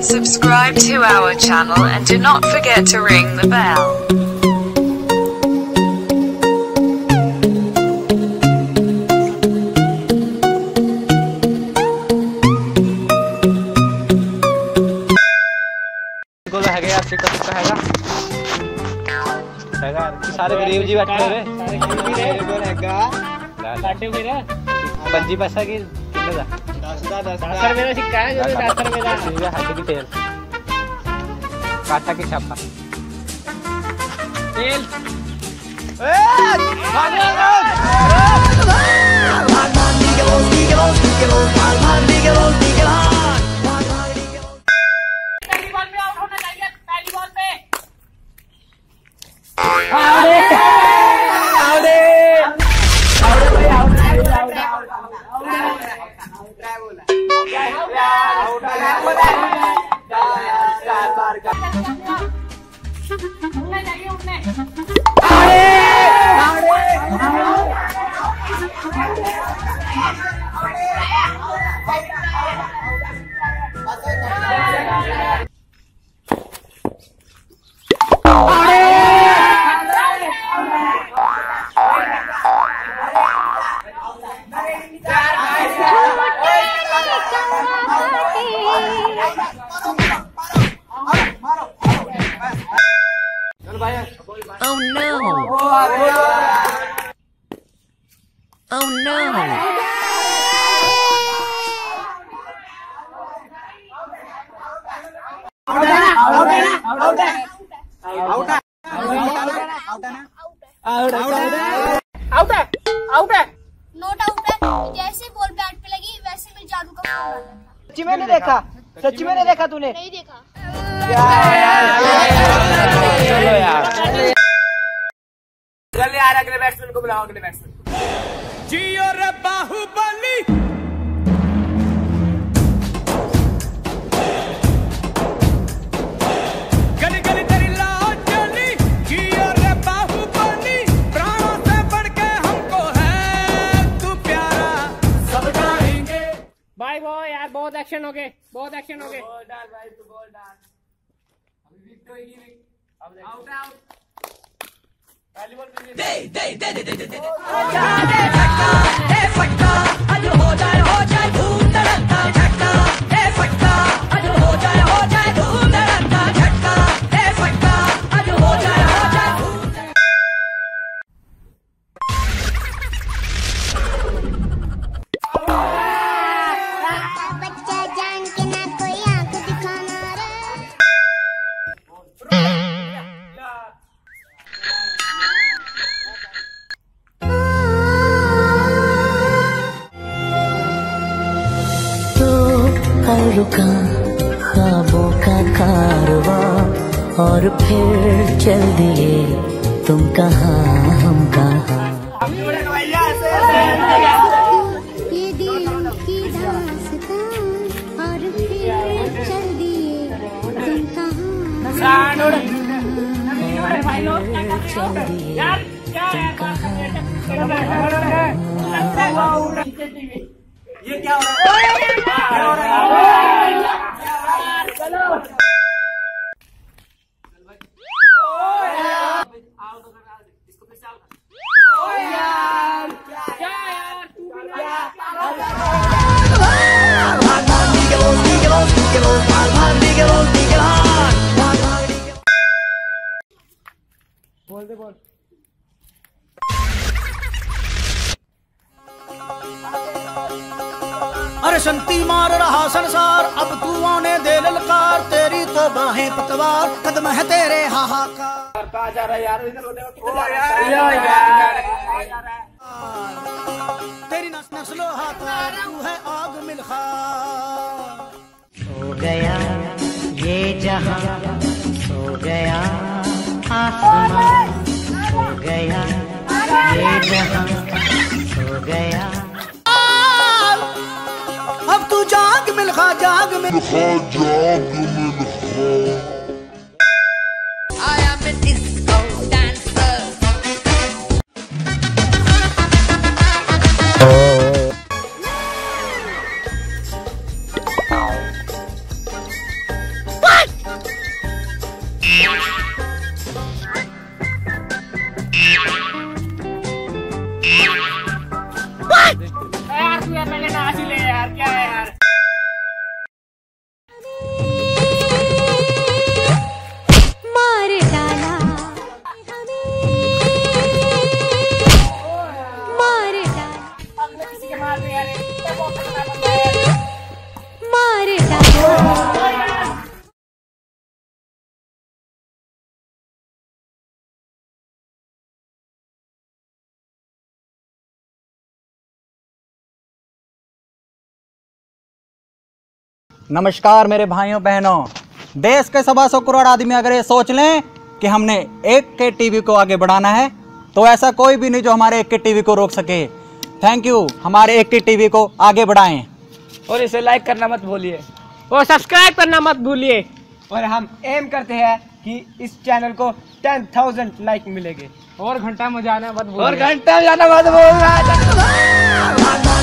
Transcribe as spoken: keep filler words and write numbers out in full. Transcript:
Subscribe to our channel and do not forget to ring the bell. सारे गरीब जी बैठे हुए पंजी पैसा की कितने दा दस दा दस रुपए का सिक्का है जो दस रुपए का ठीक है हाथ की तेल काटा की छापा तेल ए भाग भाग भाग भाग दी के बोल दी के बोल दी के बोल भाग भाग दी के बोल दी के भाग भाग भाग दी के बोल पहली बॉल पे आउट होना चाहिए पहली बॉल पे आउट आउट आउट भाई out out out Oh no! Oh no! Not out है। जैसे बॉल बैट पे लगी वैसे मेरे जादू का फूल। सच्ची में नहीं देखा सच्ची में नहीं देखा तूने नहीं देखा चलो यार जल्दी यार अगले बैट्समैन को बुलाओ अगले बैट्समैन जियो रे बाहुबली गली गली तेरी लाज चली जियो रे बाहुबली प्राणों से बढ़ के हमको है तू प्यारा सब गाएंगे भाई वो यार बहुत एक्शन हो गए बहुत एक्शन हो गए बॉल डाल भाई तू बॉल डाल अभी विकेट होगी नहीं आउट आउट पहली बॉल पे दे दे दे दे दे दे हो जाए फटका ए फटका आज हो जाए हो जाए धूम धड़का झटका ए फटका आज हो जाए हो जाए धूम धड़का झटका ए फटका आज हो जाए हो जाए धूम बच्चा जान के ना कोई आंख दिखाना रे। कल रुका ख्वाबों का कारवां और फिर चल दिए तुम कहाँ हम कहाँ ये दिल की दास्तां और फिर चल दिए तुम कहाँ चल दिए तुम कहाँ ये क्या हो रहा है क्या हो रहा है चलो इसको फिर से आउट ओ यार क्या यार तू भी बोल दे बोल अरे संती मार रहा संसार अब तू आने दे ललकार तेरी तो बाहें पतवार कदम है तेरे हाहाकार कहाँ जा रहा है यार इधर होने को तेरी नस नस्लो हाथार तू है आग मिलखार सो गया ये जहां सो गया आसमां सो गया ये जहां सो गया अब तू जाग मिलखा जाग मिलखा जाग Milkha I am a disco dancer. नमस्कार मेरे भाइयों बहनों, देश के सवा सौ करोड़ आदमी अगर ये सोच लें कि हमने एक के टीवी को आगे बढ़ाना है तो ऐसा कोई भी नहीं जो हमारे एक के टीवी को रोक सके। थैंक यू, हमारे एक के टीवी को आगे बढ़ाएं और इसे लाइक करना मत भूलिए और सब्सक्राइब करना मत भूलिए। और हम एम करते हैं कि इस चैनल को टेन थाउजेंड लाइक मिलेंगे। और घंटा में जाना मत भूलिए। और घंटा में जाना मत भूलना।